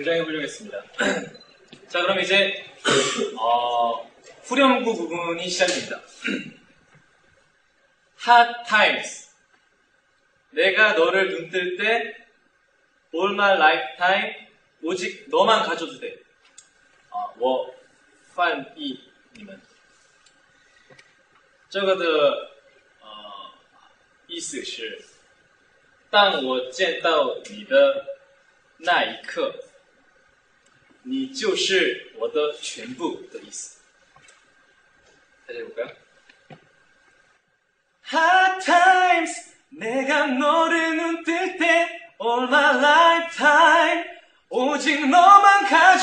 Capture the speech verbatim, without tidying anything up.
등장해보려겠습니다. 자, 그럼 이제 어, 후렴구 부분이 시작됩니다. Hot times. 내가 너를 눈뜰 때 All my lifetime 오직 너만 가져도 돼. 아, 我翻译你们这个的呃意思是当我见到你的那一刻你就是我的全部的意思 다시 해볼까요? Hot times 내가 너를 눈뜰 때 All my lifetime 오직 너만 가